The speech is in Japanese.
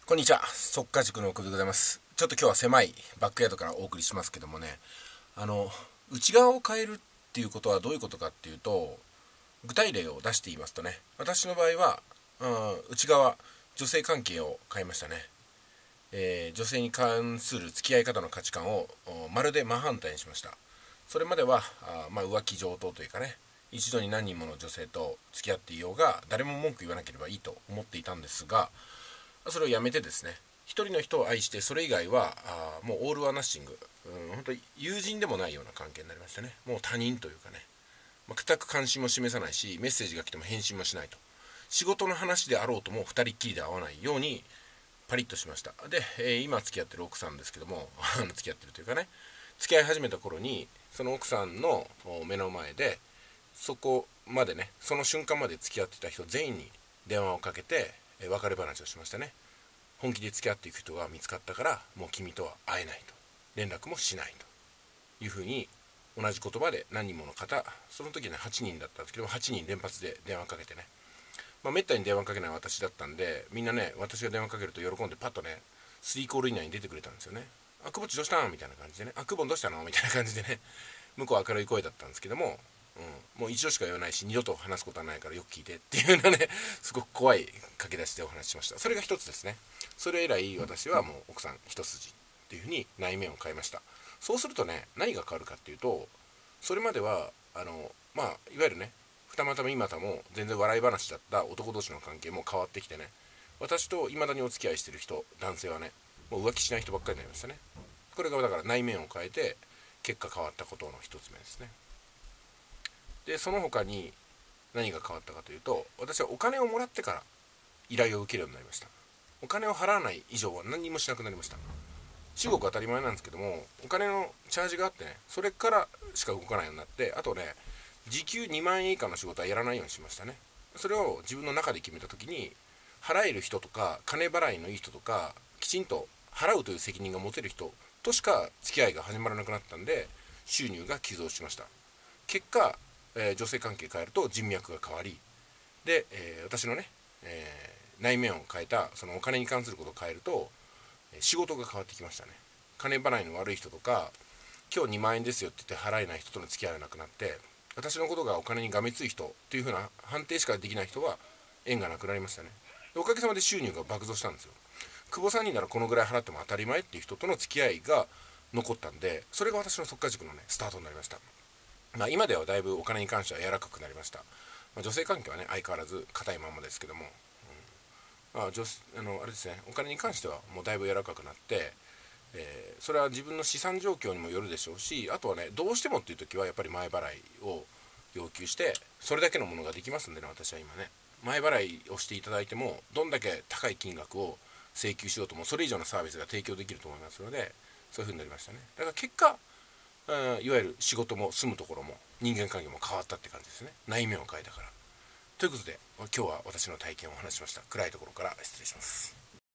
こんにちは、速稼塾の奥でございます。ちょっと今日は狭いバックヤードからお送りしますけどもね、内側を変えるっていうことはどういうことかっていうと、具体例を出して言いますとね、私の場合は、内側、女性関係を変えましたね。女性に関する付き合い方の価値観をまるで真反対にしました。それまでは浮気上等というかね、一度に何人もの女性と付き合っていようが誰も文句言わなければいいと思っていたんですが、それをやめてですね、一人の人を愛してそれ以外はもうオール・ワナッシング、本当に友人でもないような関係になりましたね。もう他人というかね、全く関心も示さないし、メッセージが来ても返信もしないと。仕事の話であろうとも二人っきりで会わないようにパリッとしました。で、今付き合ってる奥さんですけども付き合ってるというかね、付き合い始めた頃にその奥さんの目の前で、そこまでね、その瞬間まで付き合ってた人全員に電話をかけて別れ話をしましたね。本気で付き合っていく人が見つかったから、もう君とは会えないと、連絡もしないというふうに、同じ言葉で何人もの方、その時ね8人だったんですけども、8人連発で電話かけてね、めったに電話かけない私だったんで、みんなね、私が電話かけると喜んでパッとね、3コール以内に出てくれたんですよね。あ、久保地どうしたんみたいな感じでね、あ、久保どうしたのみたいな感じでね、向こうは明るい声だったんですけども、もう一度しか言わないし、二度と話すことはないからよく聞いてっていうようなね、すごく怖い駆け出しでお話ししました。それが一つですね。それ以来私はもう奥さん一筋っていうふうに内面を変えました。そうするとね、何が変わるかっていうと、それまではいわゆるね、二股も今たも全然笑い話だった男同士の関係も変わってきてね、私と未だにお付き合いしてる人、男性はね、もう浮気しない人ばっかりになりましたね。これがだから内面を変えて結果変わったことの一つ目ですね。で、その他に何が変わったかというと、私はお金をもらってから依頼を受けるようになりました。お金を払わない以上は何もしなくなりました。中国当たり前なんですけども、お金のチャージがあってね、それからしか動かないようになって、あとね、時給2万円以下の仕事はやらないようにしましたね。それを自分の中で決めた時に、払える人とか金払いのいい人とか、きちんと払うという責任が持てる人としか付き合いが始まらなくなったんで、収入が急増しました。結果、女性関係変えると人脈が変わり、で、私のね、内面を変えた、そのお金に関することを変えると、仕事が変わってきましたね。金払いの悪い人とか、今日2万円ですよって言って払えない人との付き合いがなくなって、私のことがお金にがめつい人っていう風な判定しかできない人は縁がなくなりましたね。おかげさまで収入が爆増したんですよ。久保さんにならこのぐらい払っても当たり前っていう人との付き合いが残ったんで、それが私の速稼塾のねスタートになりました。今ではだいぶお金に関しては柔らかくなりました。女性関係はね相変わらず硬いままですけども、あれですね、お金に関してはもうだいぶ柔らかくなって、それは自分の資産状況にもよるでしょうし、あとはね、どうしてもっていう時はやっぱり前払いを要求して、それだけのものができますんでね、私は今ね、前払いをしていただいても、どんだけ高い金額を請求しようとも、それ以上のサービスが提供できると思いますので、そういう風になりましたね。だから結果、いわゆる仕事も住むところも人間関係も変わったって感じですね。内面を変えたから。ということで、今日は私の体験をお話ししました。暗いところから失礼します。